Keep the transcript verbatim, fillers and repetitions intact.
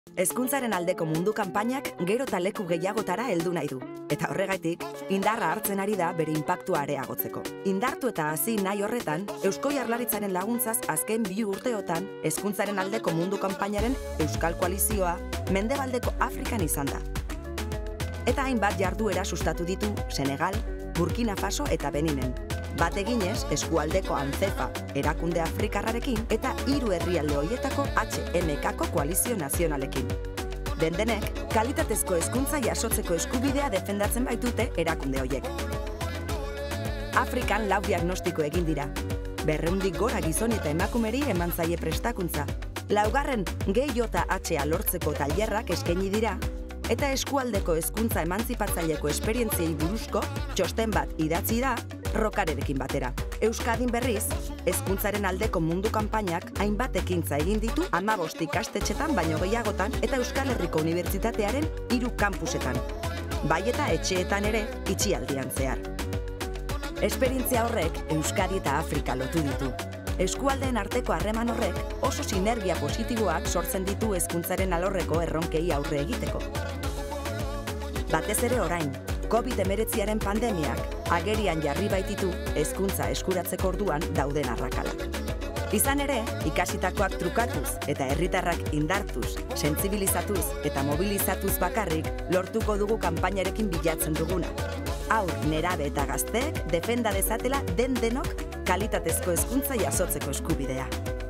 Hezkuntzaren aldeko mundu kanpainak gero eta leku gehiagotara heldu nahi du. Eta horregatik, indarra hartzen ari da bere inpaktua areagotzeko. Indartu eta hasi nahi horretan, Eusko Jaurlaritzaren laguntzaz azken bi urteotan hezkuntzaren aldeko mundu kanpainaren Euskal Koalizioa Mendebaldeko Afrikan izan da. Eta hainbat jarduera sustatu ditu Senegal, Burkina Faso eta Beninen. Bat eginez, eskualdeko Anzefa erakunde afrikarrarekin eta hiru herrialde horietako H M K-ko koalizio nazionalekin. Den-denek, kalitatezko hezkuntza jasotzeko eskubidea defendatzen baitute erakunde horiek. Afrikan lau diagnostiko egin dira. Berrehundik gora gizon eta emakumeri eman zaie prestakuntza. Laugarren G J H-a lortzeko tailerrak eskaini dira, eta eskualdeko hezkuntza emantzipatzaileko esperientziei buruzko txosten bat idatzi da Rokarerekin batera. Euskadin berriz, hezkuntzaren aldeko mundu kanpainak hainbat ekintza egin ditu hamabost ikastetxetan baino gehiagotan eta Euskal Herriko Unibertsitatearen hiru kampusetan. Bai eta etxeetan ere itxialdian zehar. Esperientzia horrek Euskadi eta Afrika lotu ditu. Eskualdeen arteko harreman horrek oso sinergia positiboak sortzen ditu hezkuntzaren alorreko erronkei aurre egiteko. Batez ere orain, COVID hemeretziaren pandemiak agerian jarri baititu hezkuntza eskuratzeko orduan dauden arrakalak. Izan ere, ikasitakoak trukatuz eta herritarrak indartuz, sentsibilizatuz eta mobilizatuz bakarrik lortuko dugu kanpainarekin bilatzen duguna. Haur, nerabe eta gazteek defenda dezatela den denok kalitatezko hezkuntza jasotzeko eskubidea.